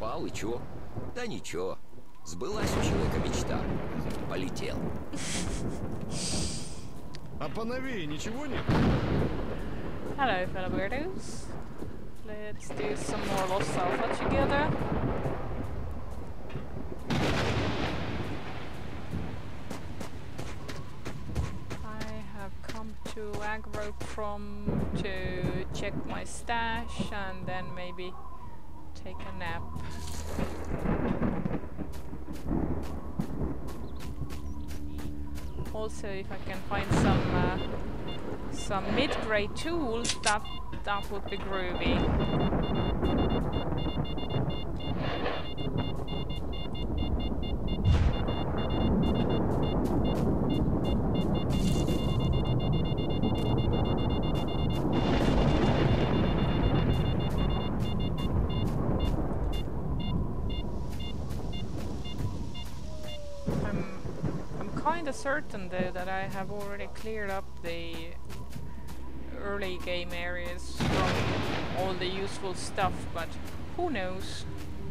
Упал и чё? Да ничего. Сбылась у человека мечта. Полетел. А поновее ничего нет? Hello, fellow weirdos. Let's do some more Lost Alpha together. I have come to Agroprom to check my stash and then maybe take a nap. Also, if I can find some mid-grade tools, that would be groovy. I'm kinda certain though that I have already cleared up the early game areas from all the useful stuff, but who knows?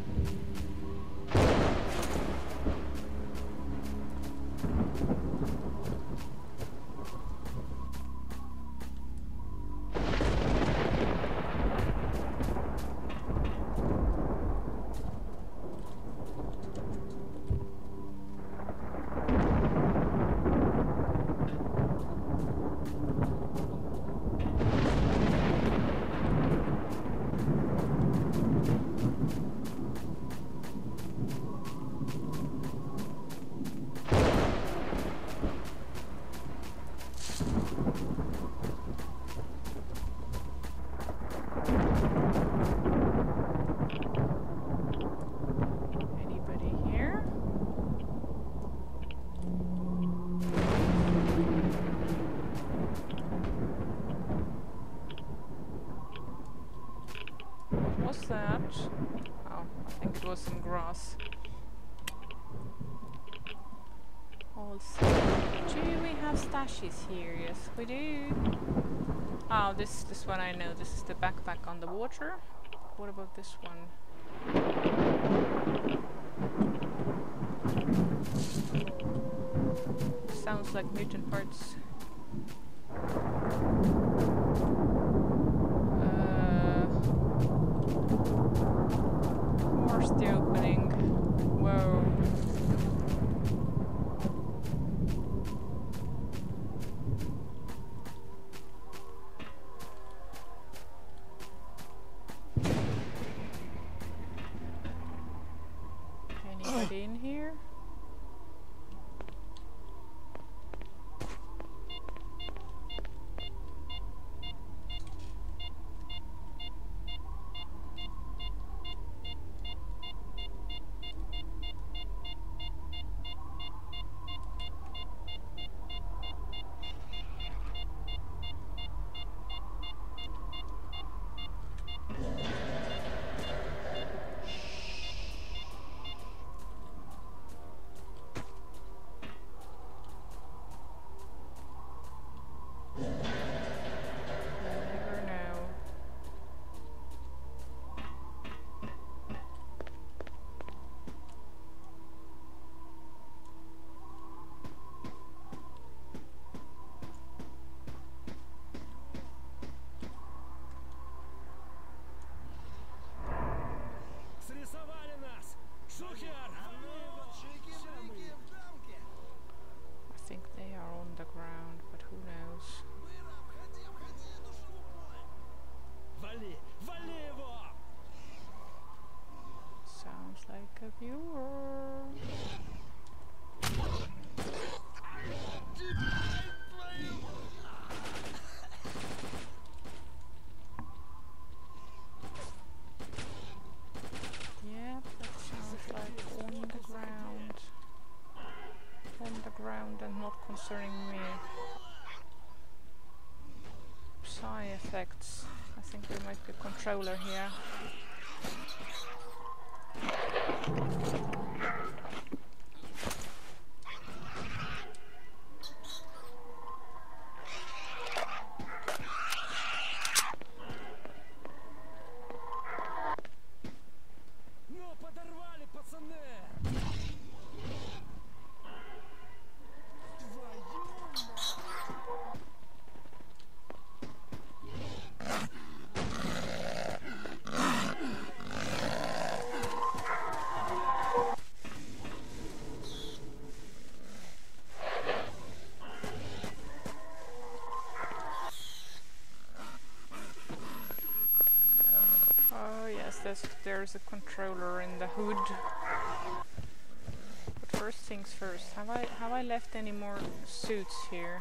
That? Oh, I think it was some grass. Also, do we have stashes here? Yes, we do. Oh, this one I know. This is the backpack on the water. What about this one? Sounds like mutant parts. Where's the opening? Whoa. Anybody in here? I think they are on the ground, but who knows? Sounds like a viewer. Yep, that sounds like on the ground. On the ground and not concerning me. Psi effects. I think there might be a controller here. Ну, says there's a controller in the hood. But first things first, have I left any more suits here?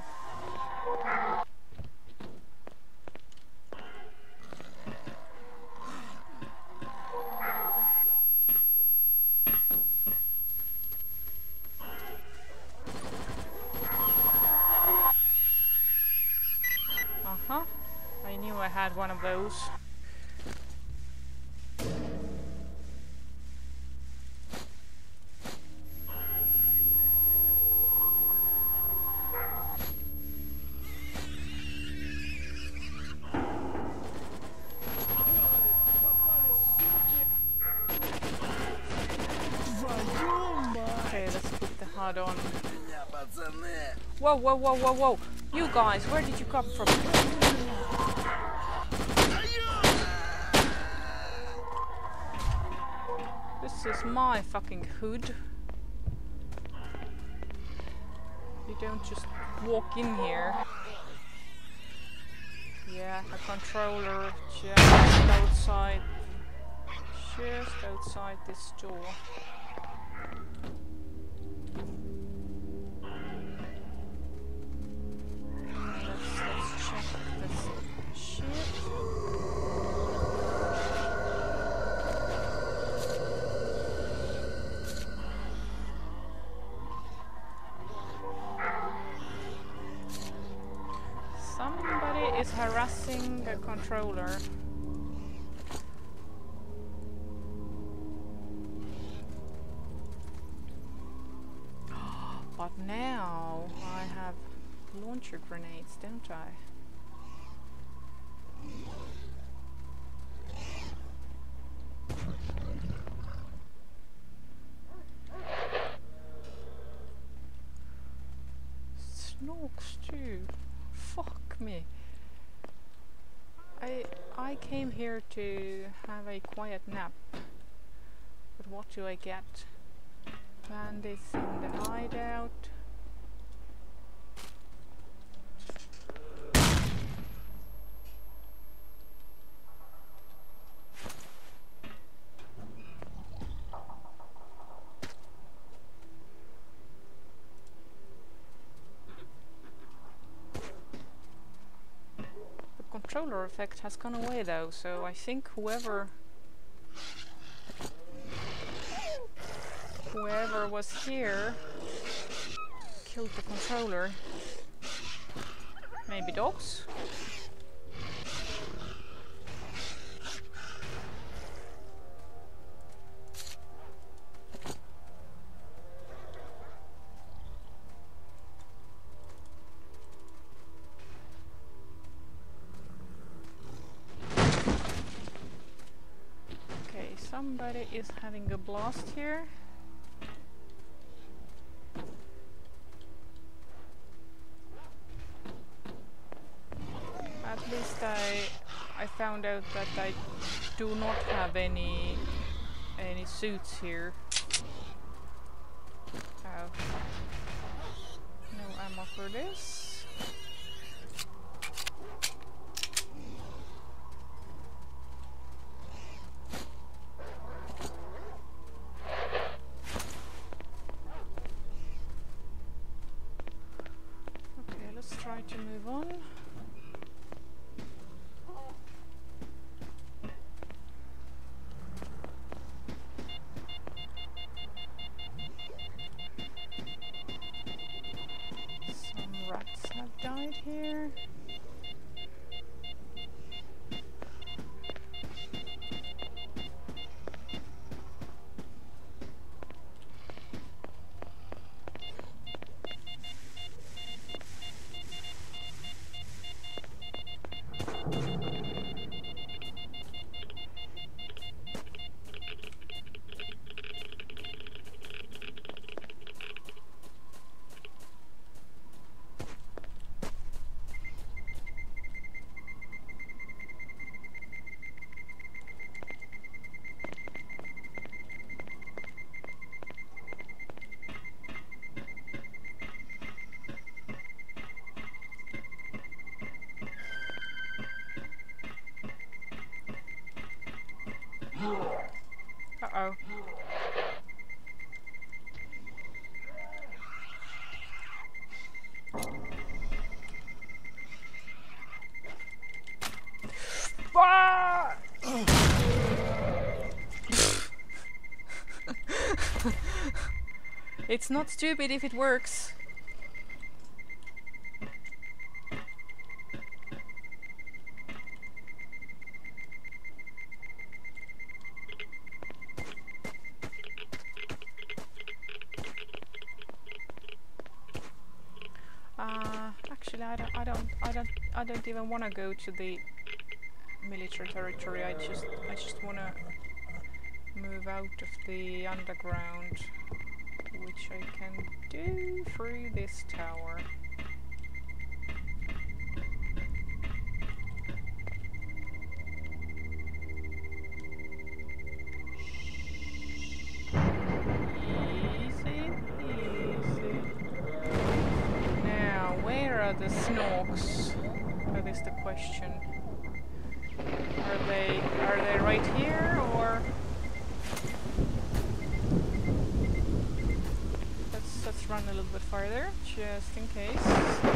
I knew I had one of those. Okay, let's put the HUD on. Whoa, whoa, whoa, whoa, whoa! You guys, where did you come from? This is my fucking hood. You don't just walk in here. Yeah, a controller just outside this door. Let's check this shit. Somebody is harassing the controller. But now I have launcher grenades, don't I? Snorks too. Fuck me. I came here to have a quiet nap. But what do I get? Bandits in the hideout. The controller effect has gone away though, so I think whoever was here killed the controller. Maybe dogs? Okay, somebody is having a blast here. At least I found out that I do not have any suits here. Oh. No ammo for this. Okay, let's try to move on. Some rats have died. It's not stupid if it works. Actually, I don't even want to go to the military territory. I just want to move out of the underground, which I can do through this tower. Easy, easy. Now, where are the Snorks? That is the question. Are they right here, or let's run a little bit farther, just in case.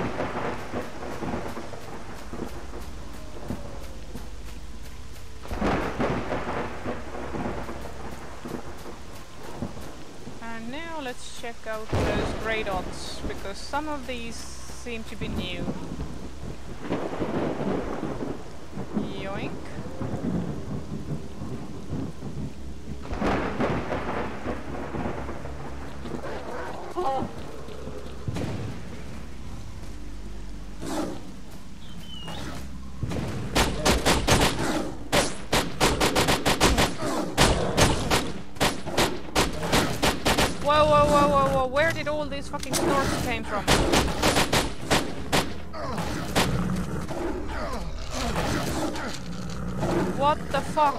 And now let's check out those grey dots, because some of these seem to be new. Yoink. Whoa, whoa, whoa, whoa, whoa, where did all these fucking snorks came from? What the fuck?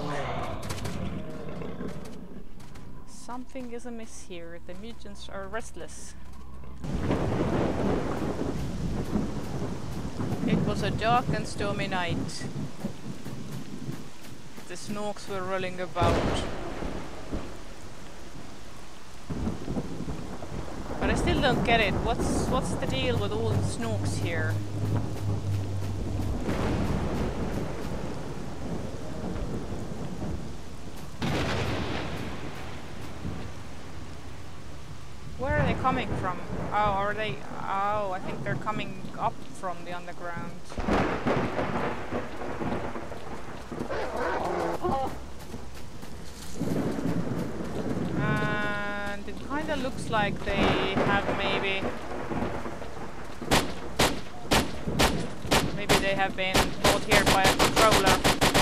Something is amiss here. The mutants are restless. It was a dark and stormy night. The snorks were rolling about. But I still don't get it. What's the deal with all the snorks here? Where are they coming from? Oh, are they... Oh, I think they're coming up from the underground. And it kinda looks like they have maybe they have been brought here by a controller.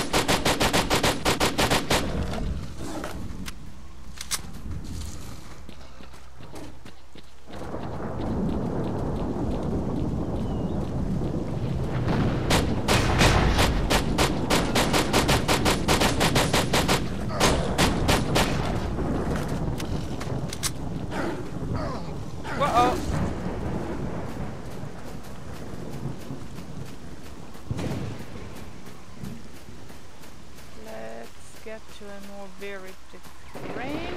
To a more varied terrain.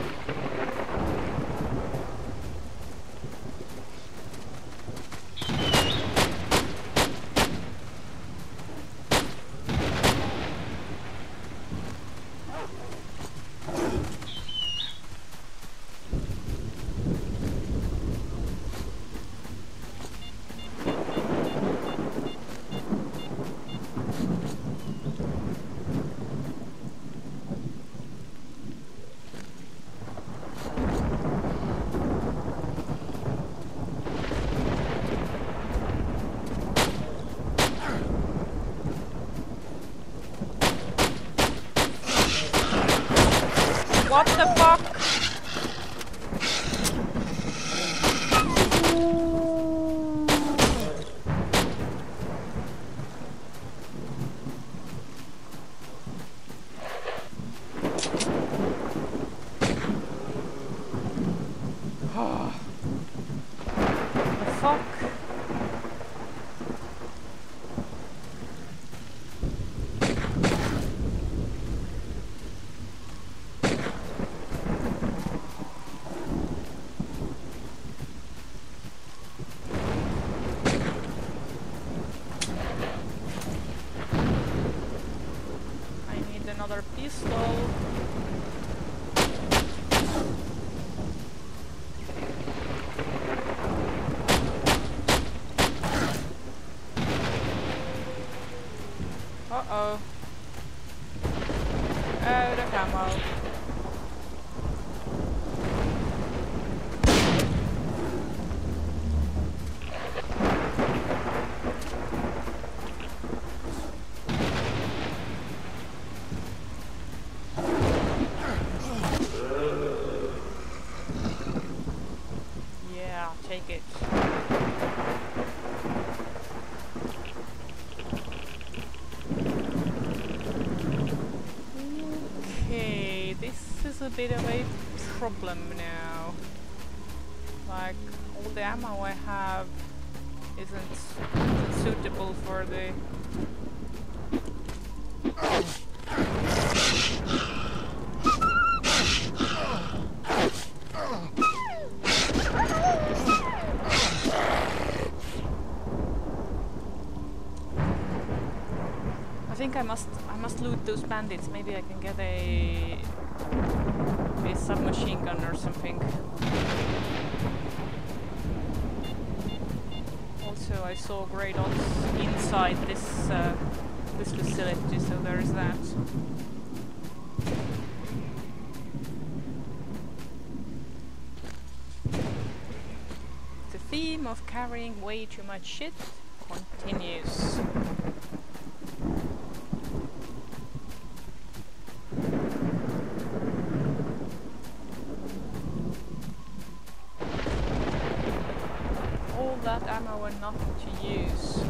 What the fuck? The fuck? it. Okay, this is a bit of a problem now. Like, all the ammo I have isn't suitable for the... I think I must loot those bandits. Maybe I can get a submachine gun or something. Also, I saw great odds inside this this facility, so there is that. The theme of carrying way too much shit continues. All that ammo and nothing to use.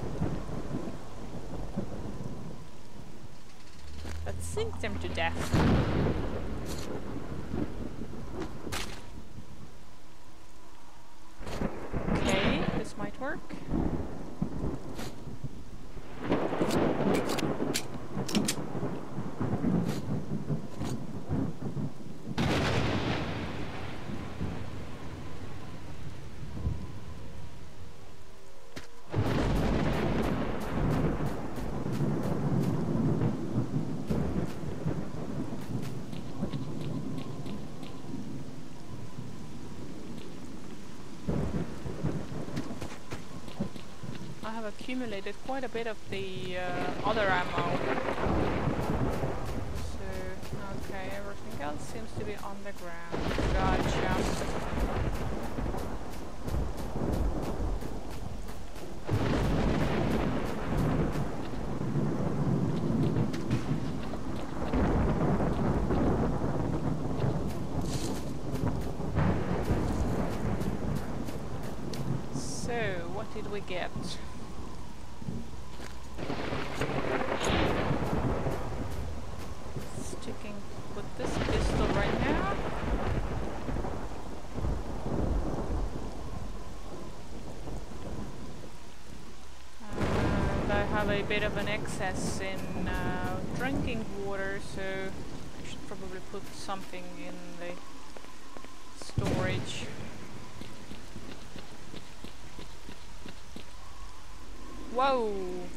Let's sink them to death. Okay, this might work. I have accumulated quite a bit of the other ammo. So, okay, everything else seems to be on the ground. Gotcha. So, what did we get? Sticking with this pistol right now. And I have a bit of an excess in drinking water, so I should probably put something in the storage. Whoa!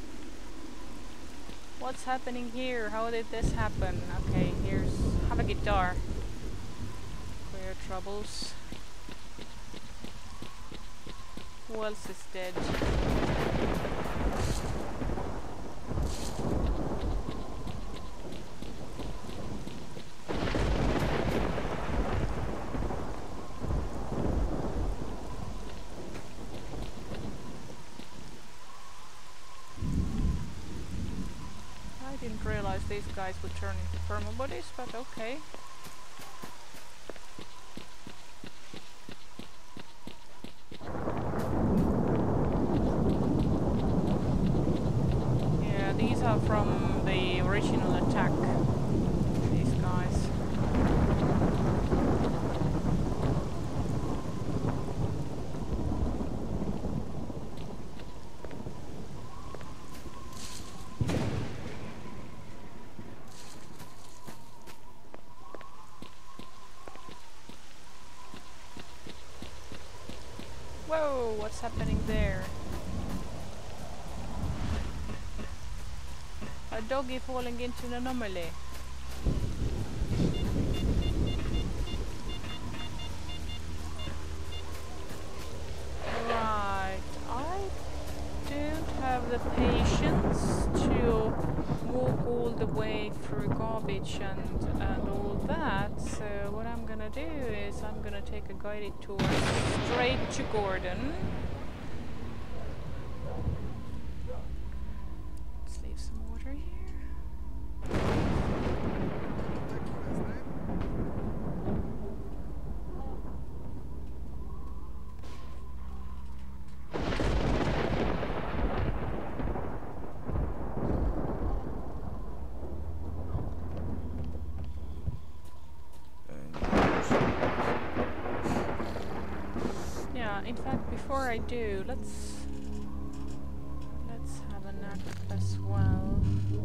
What's happening here? How did this happen? Okay, have a guitar. Clear troubles. Who else is dead? I didn't realize these guys would turn into thermal bodies, but okay. Yeah, these are from the original attack. These guys. Whoa, what's happening there? A doggy falling into an anomaly. Right, I don't have the patience to walk all the way through garbage and all that, so what I'm gonna do is I'm gonna take a guided tour straight to Gordon. Let's leave some water here. In fact, before I do, let's have a nap as well.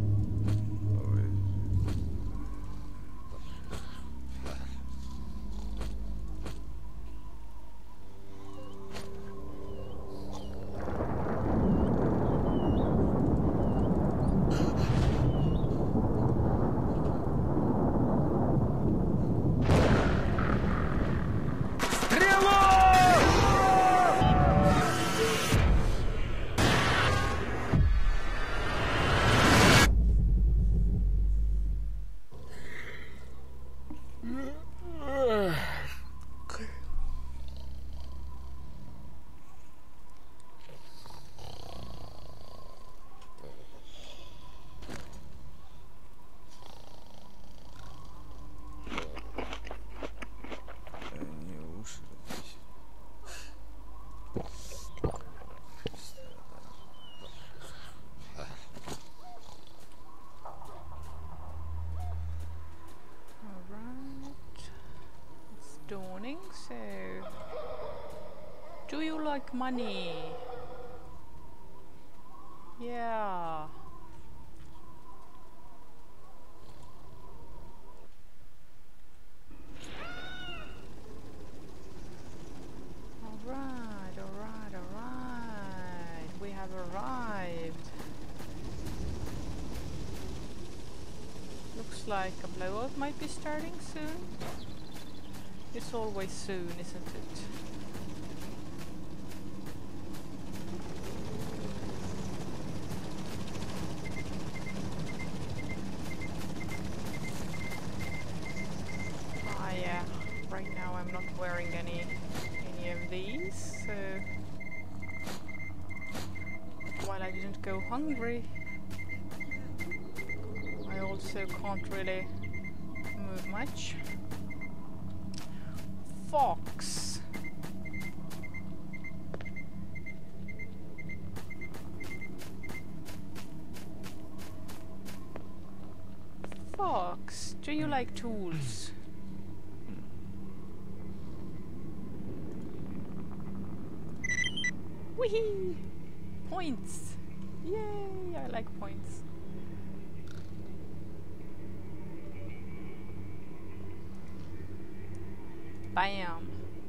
Dawning, so do you like money? Yeah. Alright. We have arrived. Looks like a blowout might be starting soon. It's always soon, isn't it? Ah, yeah. Right now I'm not wearing any of these, so while I didn't go hungry, I also can't really move much. Fox. Fox, do you like tools? Whee! Points! Yay! I like points. Bam!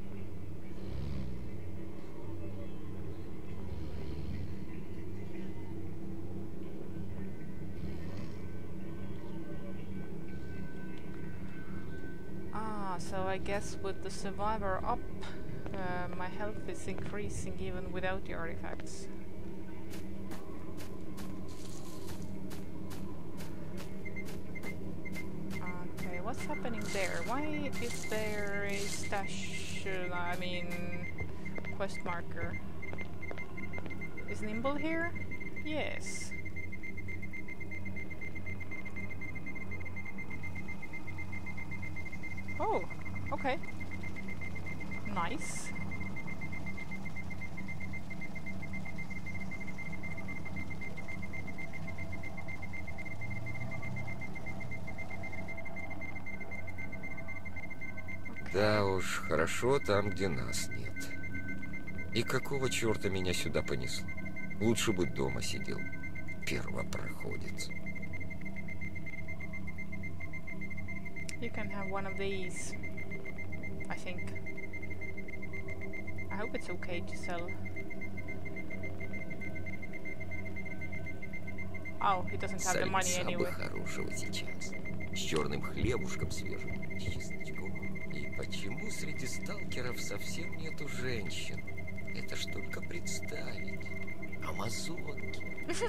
Ah, so I guess with the survivor up, my health is increasing even without the artifacts. Okay, what's happening there? Why is there a stash, quest marker? Is Nimble here? Yes. Oh, okay. Nice. Да уж, хорошо там, где нас нет. И какого черта меня сюда понесло? Лучше бы дома сидел. Первопроходец. You can have one of these, I think. I hope it's okay to sell. Oh, he doesn't have the money anyway. Сальца бы хорошего сейчас. С черным хлебушком свежим. С чесночком. И почему среди сталкеров совсем нету женщин? Это ж только представить. Амазонки.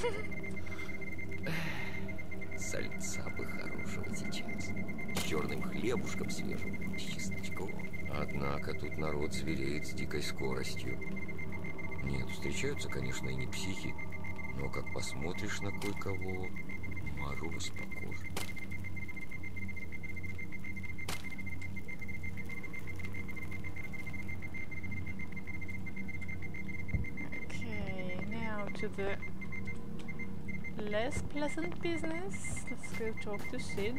Сальца бы хорошего сейчас. С черным хлебушком свежим. С чесночком. Однако тут народ звереет с дикой скоростью. Нет, встречаются, конечно, и не психи. Но как посмотришь на кое-кого, мороз по коже. Okay, now to the less pleasant business. Let's go talk to Sid.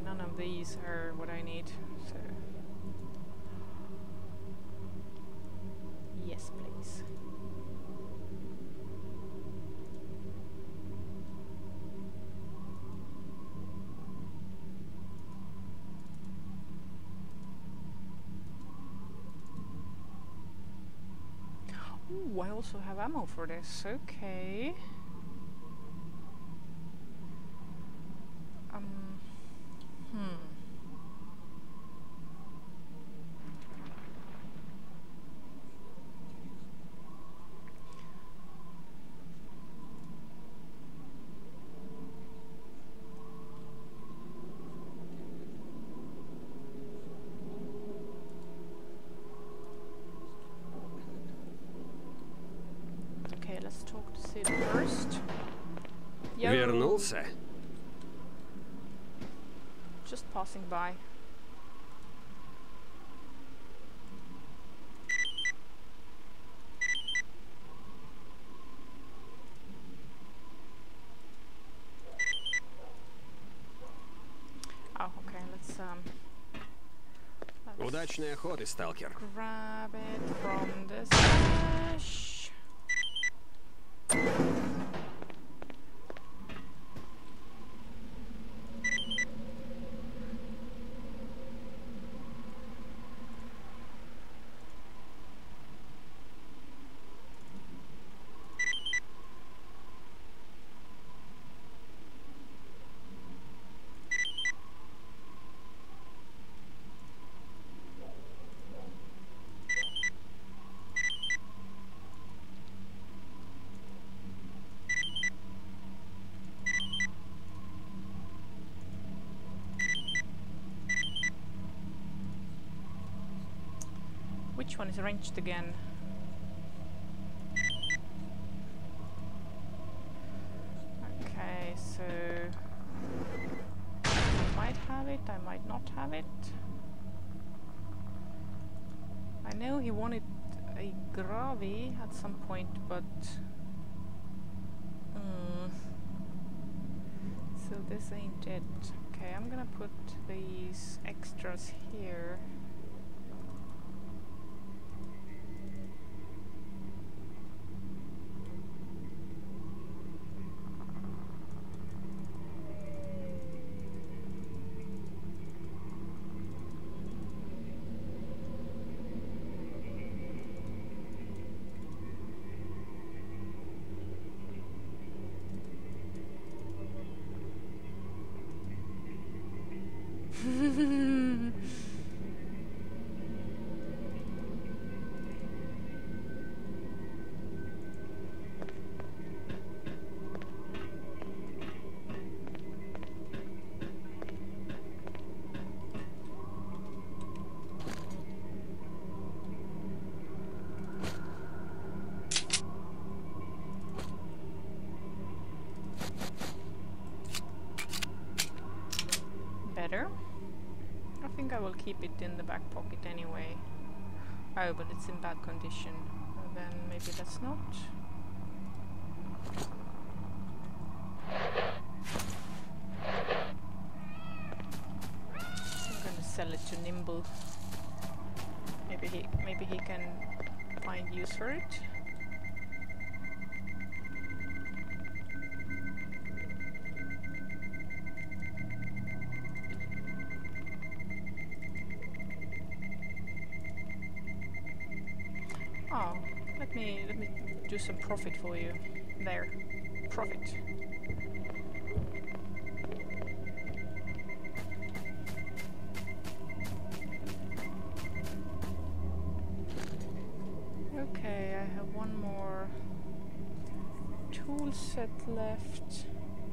None of these are what I need, so... Yes, please. Ooh, I also have ammo for this, okay. Okay, let's talk to Sid first. Yo. Вернулся? Just passing by. Oh, okay, let's Удачной охоты, сталкер. grab it from the stash. Which one is wrenched again? Okay, so I might have it, I might not have it. I know he wanted a Gravi at some point, but so this ain't it. Okay, I'm gonna put these extras here. Better. I think I will keep it in the back pocket anyway. Oh, but it's in bad condition. Well, then maybe that's not. I'm gonna sell it to Nimble. Maybe he can find use for it. Oh, let me do some profit for you. There. Profit. Okay, I have one more tool set left.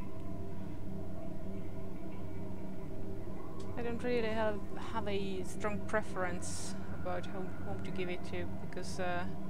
I don't really have a strong preference about whom to give it to, because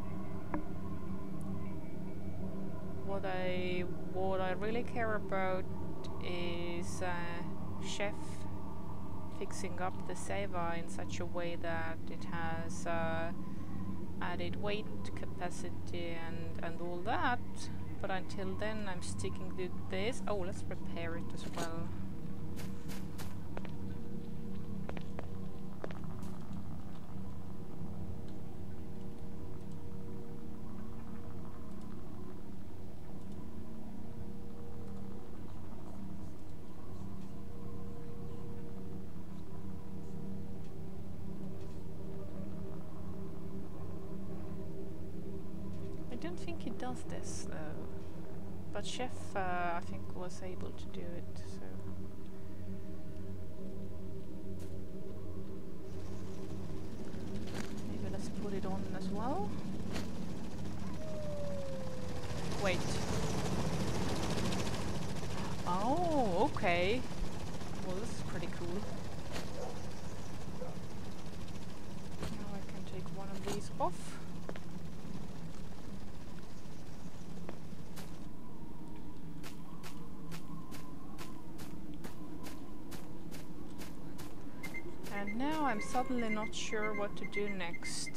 what I really care about is Chef fixing up the Seva in such a way that it has added weight capacity and all that. But until then, I'm sticking to this. Oh, let's repair it as well. don't think he does this though. But Chef, I think, was able to do it, so... Maybe let's put it on as well. Wait. Oh, okay. Well, this is pretty cool. Now I can take one of these off. And now I'm suddenly not sure what to do next.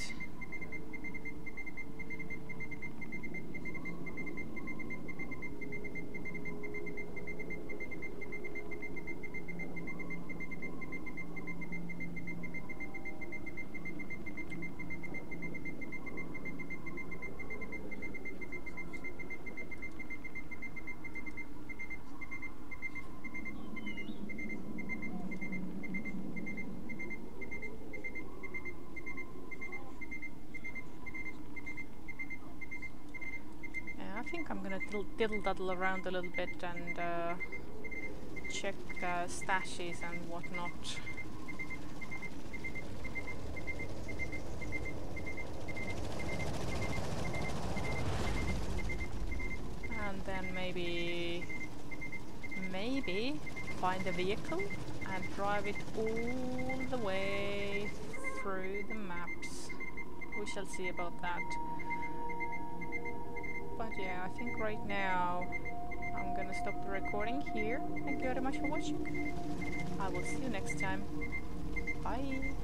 I think I'm gonna diddle-daddle around a little bit and check stashes and whatnot. And then maybe find a vehicle and drive it all the way through the maps. We shall see about that. But yeah, I think right now I'm gonna stop the recording here. Thank you very much for watching. I will see you next time. Bye!